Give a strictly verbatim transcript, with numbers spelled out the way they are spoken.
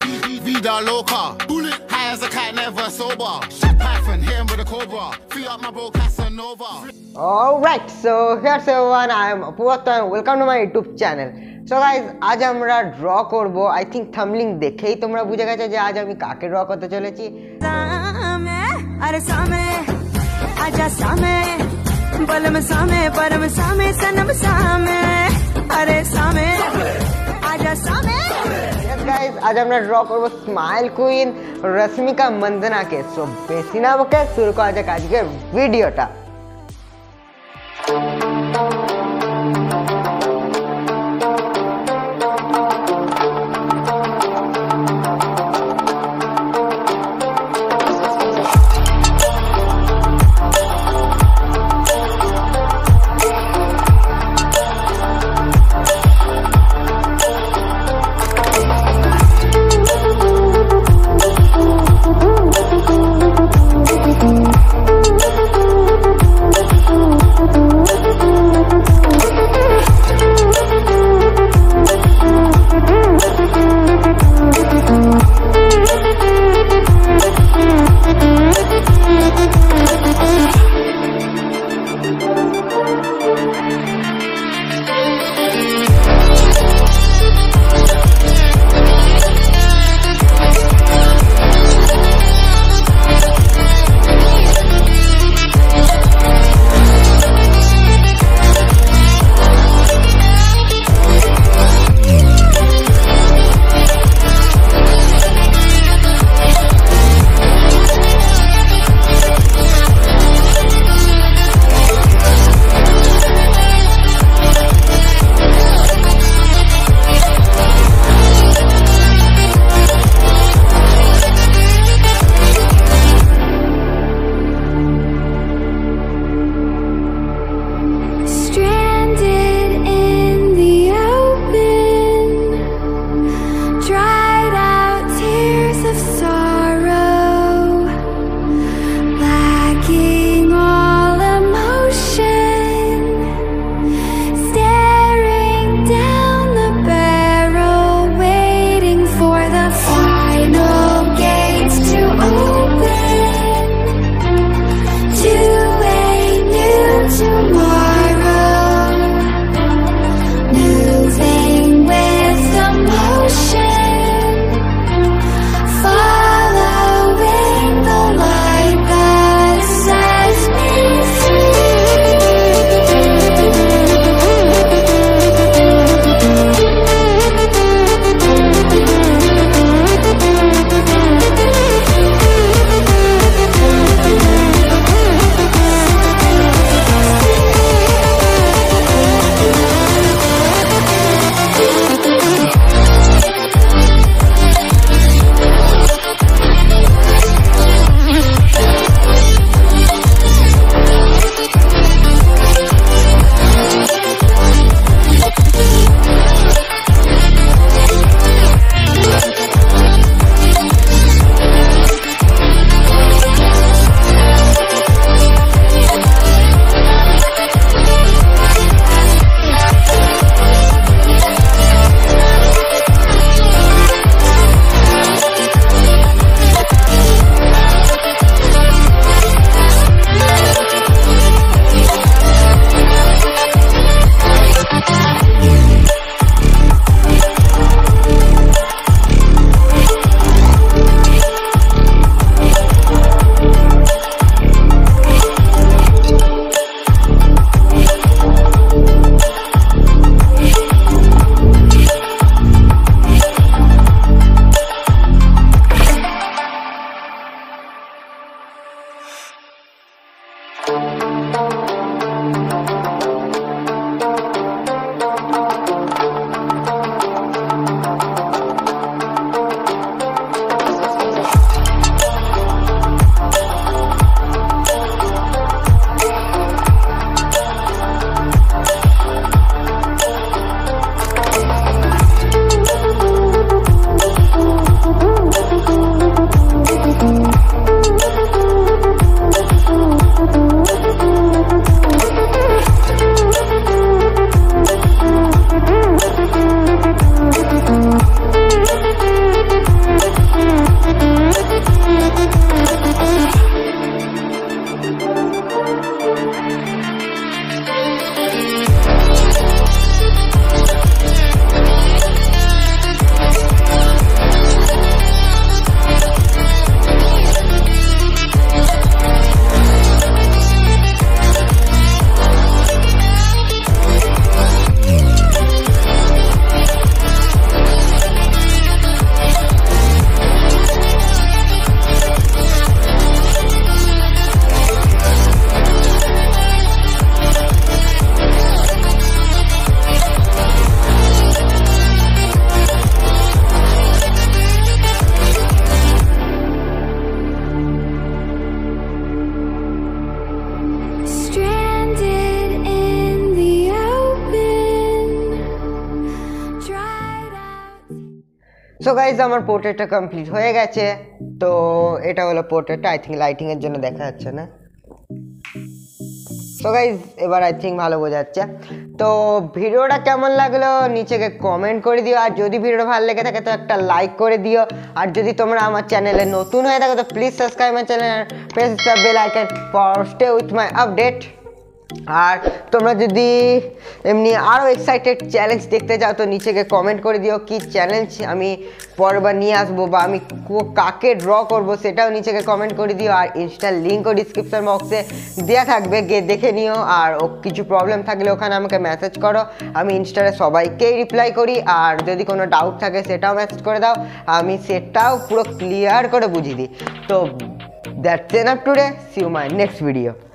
Vida loca, high as a cat, never sober. Python, hit him with a cobra. Free up my bro Casanova. Alright, so here's everyone, I am Apurva and welcome to my YouTube channel. So guys, আজ আমরা draw করব। I think thumbnail দেখেই তোমরা বুঝে গেছো যে আজ আমি কাকে ড্র করতে চলেছি। আরে সামনে আজা সামনে বলম সামনে পরম সামনে সনম সামনে আরে সামনে আজা সামনে। Yes guys, আজ আমরা ড্র করব স্মাইল কুইন রশ্মিকা মন্দনাকে। সো বেশি না বকে শুরু করা যাক আজকের ভিডিওটা। গাইজ আমার পোর্ট্রেটটা কমপ্লিট হয়ে গেছে। তো এটা হলো পোর্ট্রেটটা, আই থিঙ্ক লাইটিং এর জন্য দেখা যাচ্ছে না। সো গাইজ এবার আই থিঙ্ক ভালো বোঝা যাচ্ছে। তো ভিডিওটা কেমন লাগলো নিচেকে কমেন্ট করে দিও, আর যদি ভিডিওটা ভালো লেগে থাকে তো একটা লাইক করে দিও। আর যদি তোমরা আমার চ্যানেলে নতুন হয়ে থাকো তো প্লিজ সাবস্ক্রাইব মাই চ্যানেল আর press the bell icon for stay with my update. আর তোমরা যদি এমনি আরও এক্সাইটেড চ্যালেঞ্জ দেখতে চাও তো নিচেকে কমেন্ট করে দিও কি চ্যালেঞ্জ আমি পরবার নিয়ে আসবো বা আমি কাকে ড্র করব সেটাও নিচেকে কমেন্ট করে দিও। আর ইনস্টার লিঙ্কও ডিসক্রিপশন বক্সে দেওয়া থাকবে, গিয়ে দেখে নিও। আর ও কিছু প্রবলেম থাকলে ওখানে আমাকে মেসেজ করো, আমি ইনস্টারে সবাইকেই রিপ্লাই করি। আর যদি কোনো ডাউট থাকে সেটাও মেসেজ করে দাও, আমি সেটাও পুরো ক্লিয়ার করে বুঝিয়ে দিই। তো that's enough today, see you my next video.